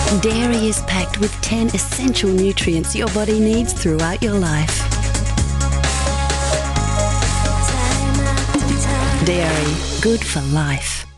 Dairy is packed with 10 essential nutrients your body needs throughout your life. Dairy, good for life.